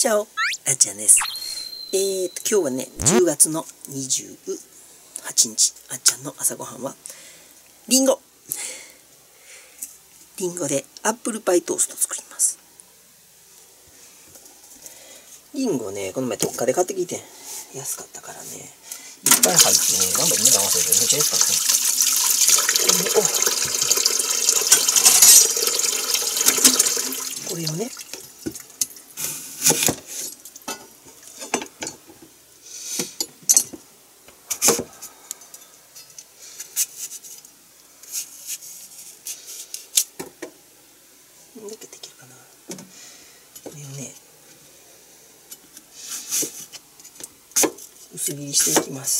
チャオ、あっちゃんです。今日はね、10月の28日、あっちゃんの朝ごはんは、リンゴでアップルパイトースト作ります。リンゴね、この前どっかで買ってきて、安かったからね、いっぱい入ってね、何杯値段合わせてめっちゃ安かったね。これをね、だけできるかな。これをね、薄切りしていきます。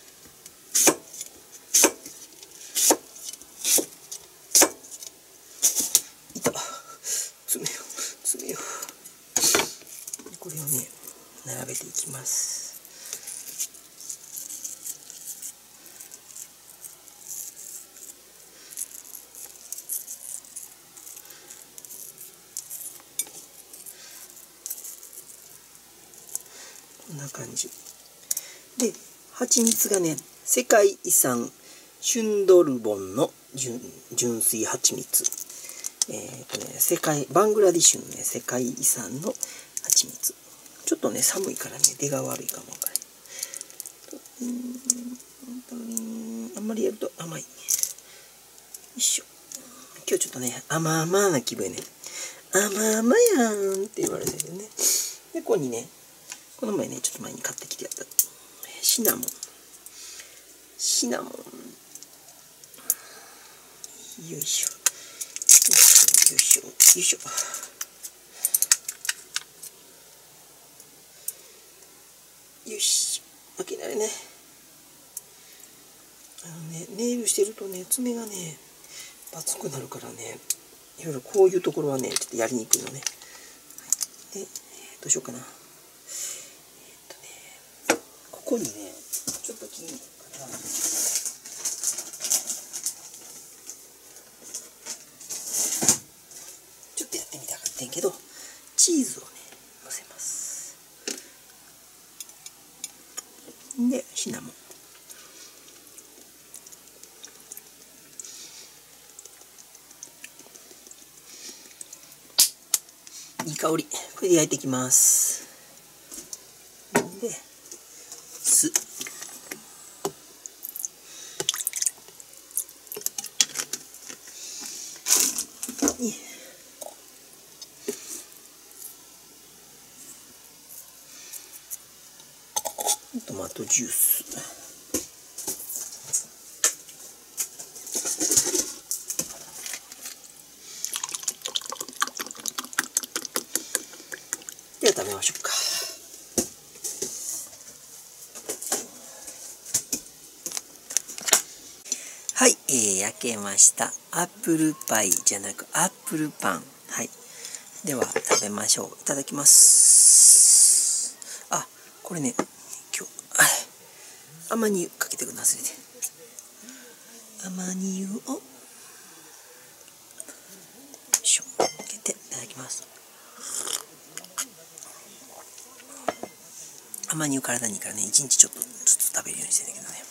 いた、詰めよう。これをね、並べていきます。こんな感じで、蜂蜜がね、世界遺産シュンドルボンの純粋蜂蜜、バングラディッシュのね、世界遺産の蜂蜜。ちょっとね、寒いからね、出が悪いかもわかれん。あんまりやると甘い。よいしょ。今日ちょっとね、甘々な気分ね。甘々やんって言われてるね。で、ここにね、この前ね、ちょっと前に買ってきてやったシナモン。よいしょ。よし。負けないね。ネイルしてるとね、爪がね、バツくなるからね、いろいろこういうところはね、ちょっとやりにくいのね。で、どうしようかな。ここにね、ちょっと切るから、ちょっとやってみたかったんけど、チーズをね、のせます。で、シナモン。いい香り。これで焼いていきます。で、酢。トマトジュース。では食べましょうか。はい、焼けました。アップルパイじゃなくアップルパン。はい。では食べましょう。いただきます。あ、これね、今日、甘煮かけてくださいね。甘煮をしょかけていただきます。甘煮を体にいいからね、1日ちょっとずつ食べるようにしてんだけどね。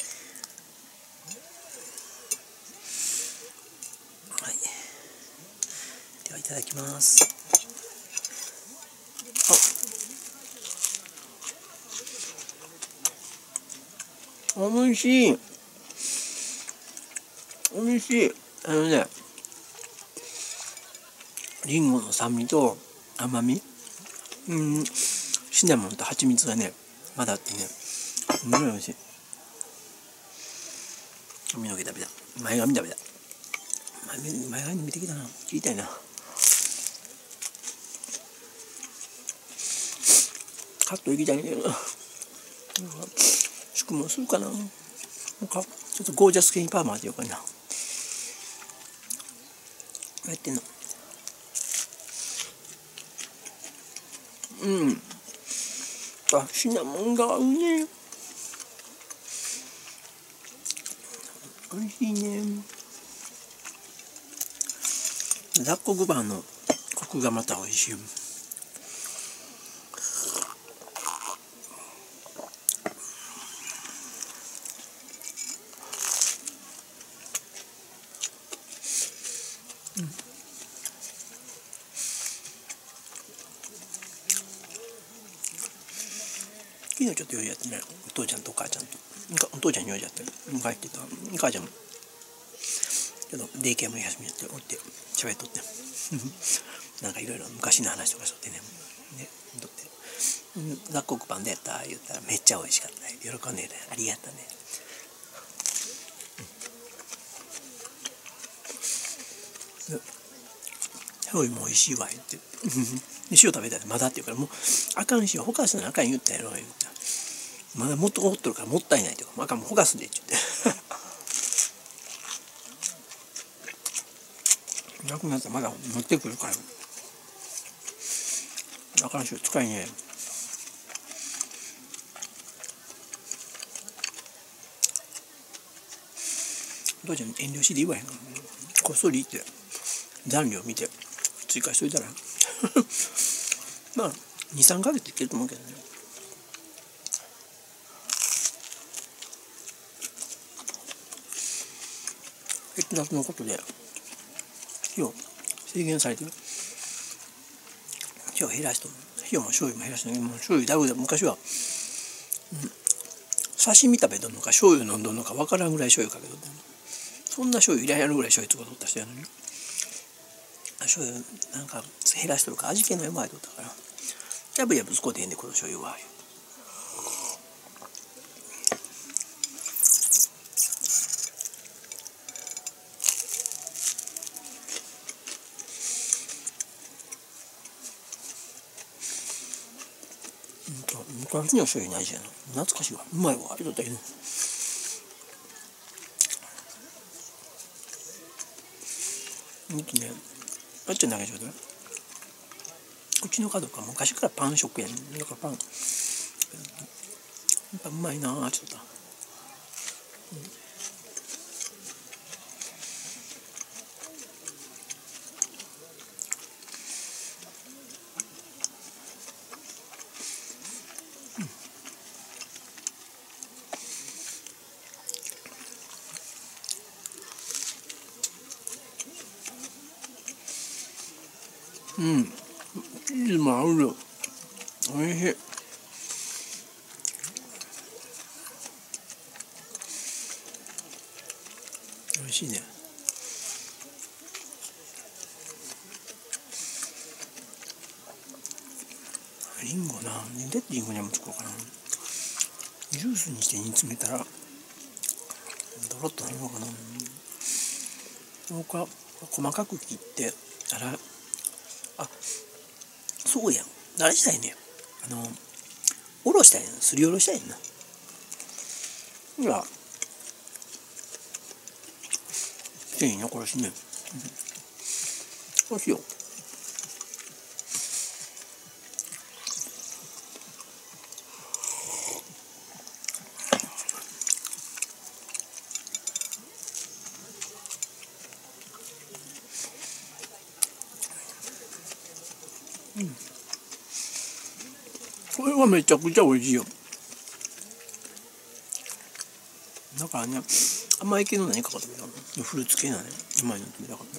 はい。ではいただきます。おいしい。おいしい。リンゴの酸味と甘み、シナモンと蜂蜜がね、まだあってね、すごいおいしい。髪の毛食べた。前髪食べた。前髪見てきたな。切りたいな。カットいきたいんだけどな。宿毛するかな。なんかちょっとゴージャス系にパーマ当てようかな。やってんの。あ、シナモンが合うね。おいしいね。雑穀バーのコクがまたおいしい。 昨日ちょっと用事やってね、お父ちゃんとお母ちゃんと、お父ちゃんに用事やって帰ってた、お母ちゃんもちょっとデイケアも休みやっておって喋っとってなんかいろいろ昔の話とかしとってね、とって雑穀パンでやった言ったらめっちゃ美味しかった、喜んでありがとうね。醤油も美味しいわ言って塩食べたらまだって言うから、もうあかんしほかすのあかん言ったやろ言った、まだもっと残っとるからもったいないとか、あかんもうほかすでって言ってなくなったらまだ持ってくるから、あかんし使いねえ。お父ちゃん遠慮しで言わへんから、こっそり言って残量見て追加しといたらまあ 2,3 ヶ月いけると思うけどね。血圧のことで火を制限されてる、火を減らしと火も醤油も減らして、もう醤油だぶだ昔は、刺身食べとんのか醤油飲んどんのか分からんぐらい醤油かけとった、そんな醤油いらんやるぐらい醤油つかとった人やのに、醤油なんか減らしとるか味気のうまいとったから、やぶやぶ使うてへんでこの醤油は。昔の醤油ないじゃん、懐かしいわ、うまいわあれだったけど、あっちゃ投げちゃうと、うちの家族は昔からパン食やねん、だからパンやっぱうまいなあちょっと、チーズも合うよ、おいしい。おいしいね。リンゴな、でリンゴにも作ろうかな。ジュースにして煮詰めたらドロッとなるのかな。僕は細かく切ってそうやん、あれしたいね、おろしたいん、すりおろしたいんな。ほら繊維残るしね、そうしよう。これはめちゃくちゃ美味しいよ。だからね、甘い系の何かかと思ったフルーツ系なね、甘いの食べたかった。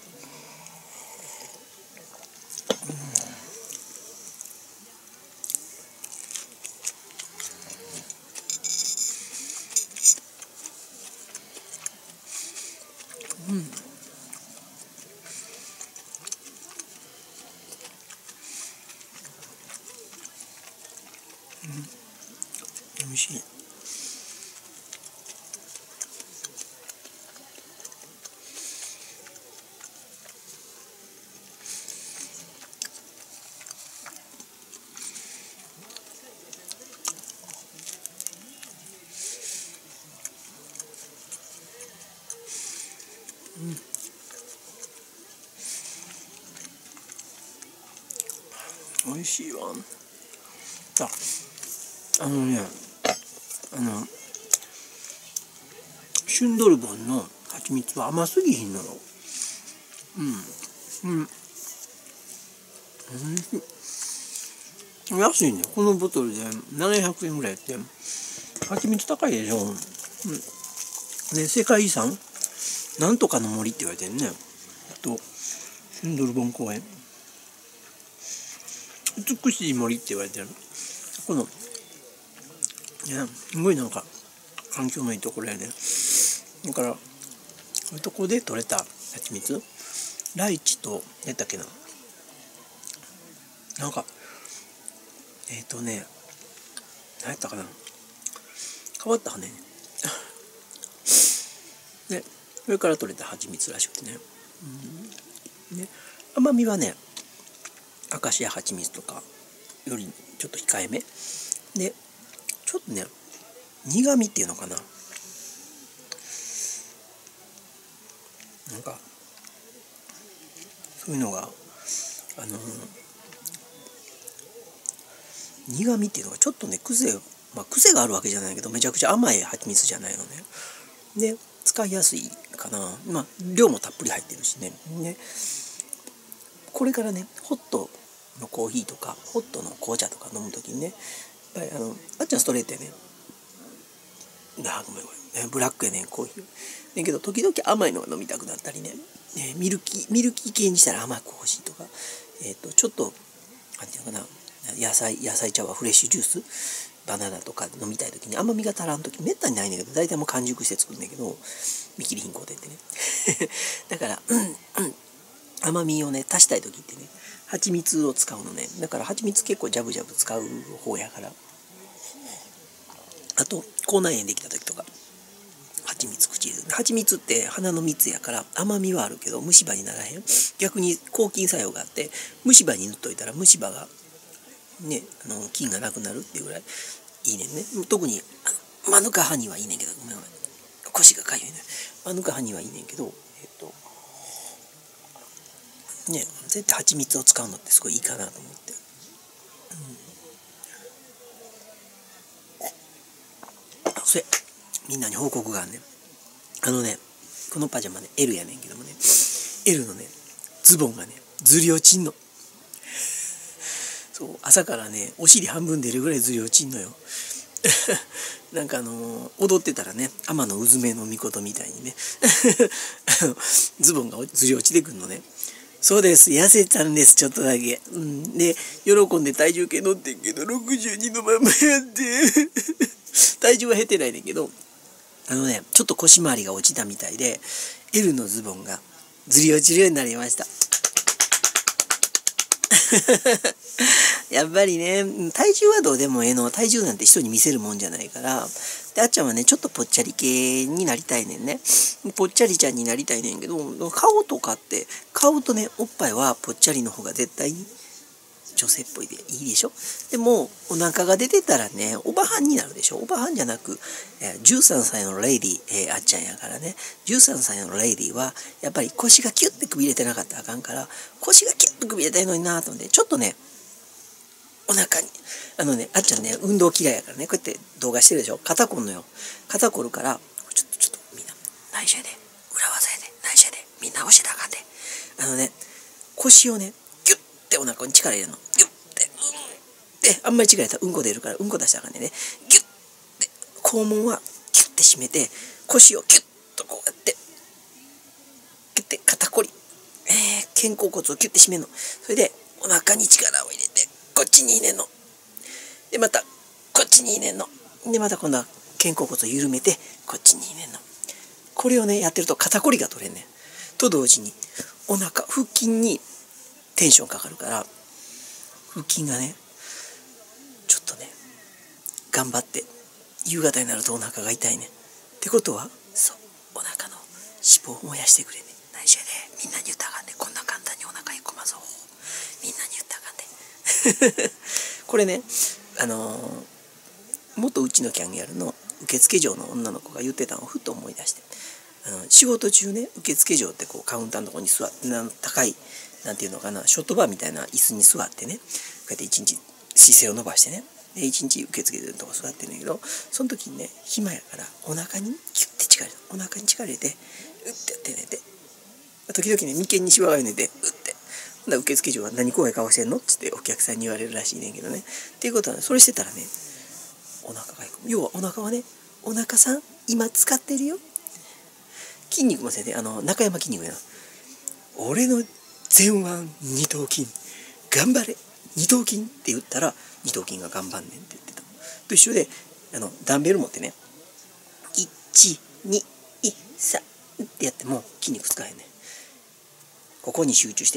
美味しい。美味しいわ。シュンドルボンの蜂蜜は甘すぎひんのよ。安いね。このボトルで700円ぐらいやって、蜂蜜高いでしょ。で、世界遺産なんとかの森って言われてるね。シュンドルボン公園。美しい森って言われてる。このやすごいなんか環境のいいところやね。だからそういうとこで採れた蜂蜜、ライチと何だっけな、なんか何やったかな、変わったはねでそれから採れた蜂蜜らしくてね、ね、甘みはねアカシア蜂蜜とかよりちょっと控えめで、ちょっとね苦味っていうのかな、なんかそういうのが苦味っていうのがちょっとね癖があるわけじゃないけど、めちゃくちゃ甘い蜂蜜じゃないのね。で使いやすいかな。量もたっぷり入ってるしね。これからねホットのコーヒーとかホットの紅茶とか飲むときにね、やっぱりあっちゃんストレートやね。ごめんブラックやねんコーヒー。だけど時々甘いのが飲みたくなったりね、ミルキー系にしたら甘く欲しいとか、ちょっとなんていうのかな、野菜茶はフレッシュジュースバナナとか飲みたい時に甘みが足らん時めったにないんだけど、大体もう完熟して作るんだけど、見切り品工程ってねだから甘みをね足したい時ってね蜂蜜を使うのね。だから蜂蜜結構ジャブジャブ使う方やから、あと口内炎できた時とか蜂蜜口入れる。蜂蜜って花の蜜やから甘みはあるけど虫歯にならへん。逆に抗菌作用があって虫歯に塗っといたら虫歯がね菌がなくなるっていうぐらいいいねんね。特にマヌカハニーはいいねんけど、ごめん腰がかゆいね。マヌカハニーはいいねんけど絶対蜂蜜を使うのってすごいいいかなと思って、それみんなに報告があんねん。このパジャマね L やねんけどもね、 L のねズボンがねずり落ちんの。そう朝からねお尻半分出るぐらいずり落ちんのよなんか踊ってたらね天のうずめのみことみたいにねズボンがずり落ちてくるのね。そうです、痩せたんです、ちょっとだけ。で喜んで体重計乗ってんけど62のままやって体重は減ってないねんけど、ちょっと腰回りが落ちたみたいで L のズボンがずり落ちるようになりましたやっぱりね体重はどうでもええの。体重なんて人に見せるもんじゃないから。であっちゃんはねちょっとぽっちゃり系になりたいねんね。ぽっちゃりちゃんになりたいねんけど、顔とかって顔とねおっぱいはぽっちゃりの方が絶対に女性っぽいでいいでしょ。でもお腹が出てたらねおばはんになるでしょ。おばはんじゃなく13歳のレイディあっちゃんやからね。13歳のレイディはやっぱり腰がキュッてくびれてなかったらあかんから、腰がキュッとくびれたいのになと思ってちょっとねお腹にあっちゃんね運動嫌いやからね、こうやって動画してるでしょ。肩こんのよ。肩こるからちょっとみんな内緒やで、裏技やで、内緒やで、みんな教えたらあかんで。腰をねギュッてお腹に力入れるの。ギュッてであんまり力入れたらうんこ出るからうんこ出したらあかんねんね。ギュッて肛門はギュッて締めて腰をギュッとこうやってギュッて肩こり、肩甲骨をギュッて締めるの。それでお腹に力を入れてこっちに入れんの。でまたこっちに入れんの。でまた今度は肩甲骨を緩めてこっちに入れんの。これをねやってると肩こりが取れんねん。と同時にお腹腹筋にテンションかかるから腹筋がねちょっとね頑張って夕方になるとお腹が痛いねん。ってことはそうお腹の脂肪を燃やしてくれんねん。内緒やで、みんなに言ったらあかんで、こんな簡単にお腹へこまそう。みんなに言ったらあかんでこれね元うちのキャンギャルの受付嬢の女の子が言ってたのをふと思い出して、仕事中ね受付嬢ってこうカウンターのところに座って高いなんていうのかなショットバーみたいな椅子に座ってねこうやって一日姿勢を伸ばしてねで一日受付のとこ座ってるんだけど、その時にね暇やからお腹にキュッて力入れてお腹に力入れてうってやって寝て、時々ね眉間にシワが寝てうって受付嬢は何怖い顔してんのっつってお客さんに言われるらしいねんけどね。っていうことは、ね、それしてたらねお腹が要はお腹はねお腹さん今使ってるよ。筋肉もせて中山筋肉やな。俺の前腕二頭筋頑張れ二頭筋って言ったら二頭筋が頑張んねんって言ってたと一緒で、 ダンベル持ってね、1、2、3ってやっても筋肉使えへんね。ここに集中して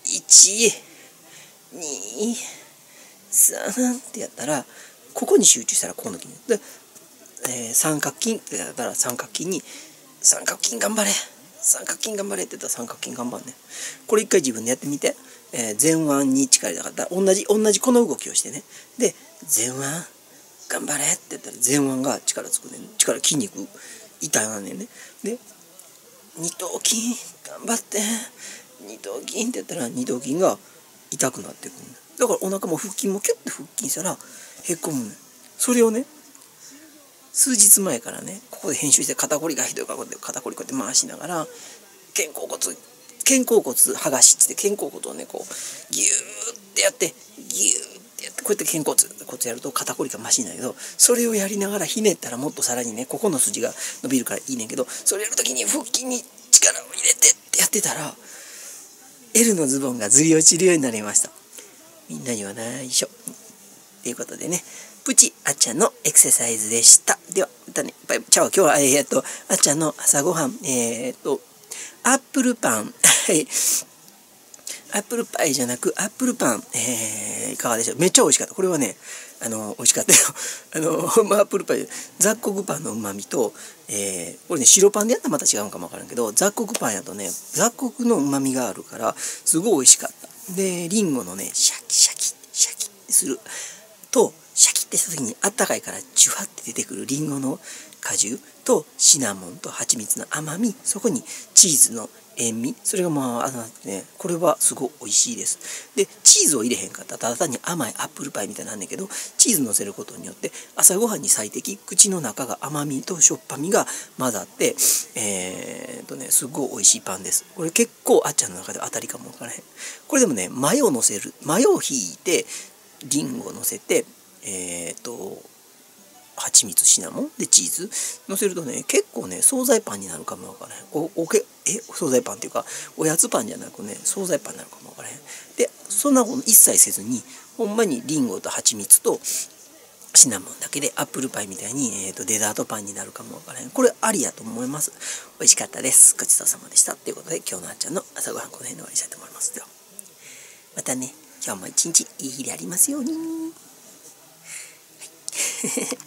、1、2、3ってやったら、ここに集中したらここの筋肉。で、三角筋ってやったら三角筋に、三角筋頑張れ三角筋頑張れって言ったら三角筋頑張んね。これ一回自分でやってみて。前腕に力入れたかったら同じこの動きをしてね。で、前腕頑張れって言ったら前腕が力つくねん。筋肉痛がんねんね。で、二頭筋頑張って二頭筋って言ったら二頭筋が痛くなってくる。だからお腹も腹筋もキュッて腹筋したらへっこむねん。それをね、数日前からね、ここで編集して肩こりがひどいから肩こりこうやって回しながら、肩甲骨剥がしって肩甲骨をねこうギューってやってこうやって肩甲骨やると肩こりがマシになるけど、それをやりながらひねったらもっとさらにねここの筋が伸びるからいいねんけど、それやるときに腹筋に力を入れてってやってたら L のズボンがずり落ちるようになりました。みんなには内緒ということでね、プチあっちゃんのエクササイズでした。ではまたね、バイバイ。チャオ。今日はあっちゃんの朝ごはんアップルパンアップルパイじゃなくアップルパン、いかがでしょう。めっちゃ美味しかった。これはね美味しかったよ。アップルパイ雑穀パンのうまみと、これね白パンでやったらまた違うかもわからんけど、雑穀パンやとね雑穀のうまみがあるからすごい美味しかった。でリンゴのねシャキシャキってすると、シャキってした時にあったかいからジュワって出てくるリンゴの果汁とシナモンと蜂蜜の甘み、そこにチーズの塩味、それがね、これはすごい美味しいです。でチーズを入れへんかったらただ単に甘いアップルパイみたいなんだけど、チーズのせることによって朝ごはんに最適、口の中が甘みとしょっぱみが混ざってすごい美味しいパンです。これ結構あっちゃんの中で当たりかもわからへん。これでもねマヨを引いてリンゴをのせて蜂蜜シナモンでチーズのせるとね結構ね惣菜パンになるかもわからへん。惣菜パンっていうかおやつパンじゃなくね惣菜パンになるかもわからへん。でそんなこと一切せずにほんまにリンゴと蜂蜜とシナモンだけでアップルパイみたいに、デザートパンになるかもわからへん。これありやと思います。美味しかったです。ごちそうさまでした。ということで今日のあっちゃんの朝ごはんこの辺で終わりにしたいと思います。ではまたね、今日も一日いい日でありますように。はい